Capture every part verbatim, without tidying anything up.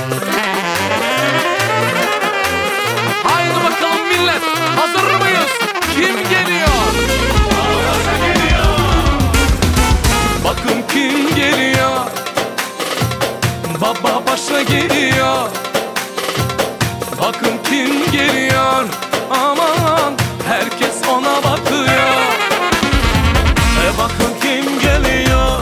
Haydi bakalım millet, hazır mıyız? Kim geliyor? Bakın kim geliyor? Baba başa geliyor. Bakın kim geliyor? Aman herkes ona bakıyor. E bakın kim geliyor?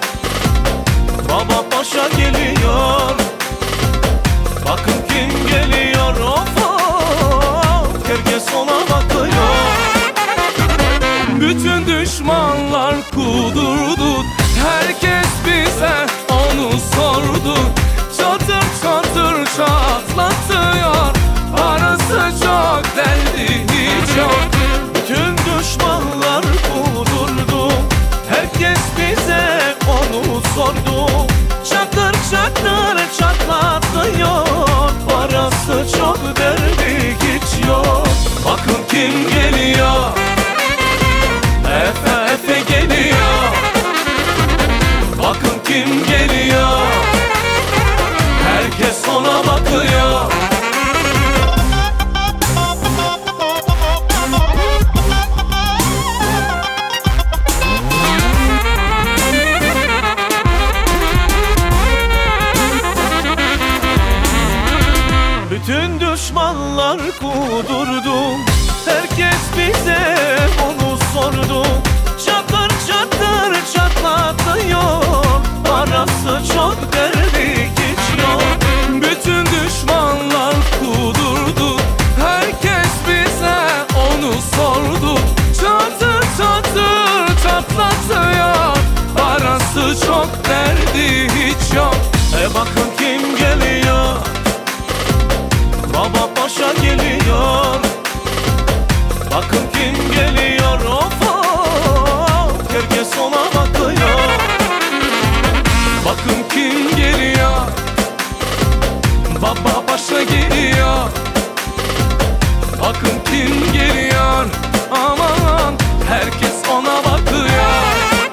Baba paşa geliyor. Bakın kim geliyor? Of of, herkes ona bakıyor. Bütün düşmanlar kudurdu, herkes bize onu sordu. Çatır çatır çatlatıyor, parası çok derdi hiç yok. Bütün düşmanlar kudurdu, herkes bize onu sordu. Çatır çatır çatlatıyor, parası çok derdi hiç yok. Bakın kim geliyor? Efe Efe geliyor. Bakın kim geliyor? Herkes ona bakıyor. Bütün düşmanlar kudurdu, herkes bize onu sordu. Çatır çatır çatlatıyor, parası çok derdi hiç yok. Bütün düşmanlar kudurdu, herkes bize onu sordu. Çatır çatır çatlatıyor, parası çok derdi hiç yok. E bakın kim geliyor? Baba paşa geliyor. Bakın kim geliyor? Of of, herkes ona bakıyor. Bakın kim geliyor? Baba başa geliyor. Bakın kim geliyor? Aman herkes ona bakıyor.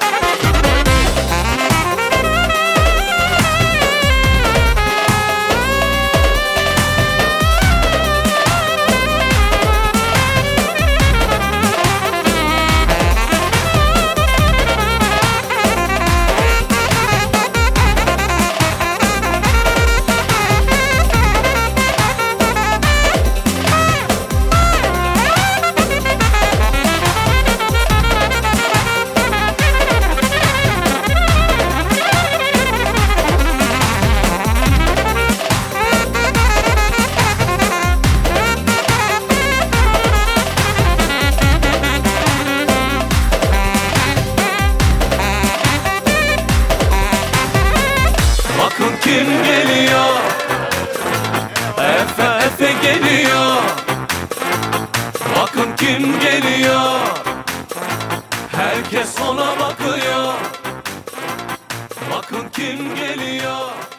Bakın kim geliyor? Efe Efe geliyor. Bakın kim geliyor? Herkes ona bakıyor. Bakın kim geliyor?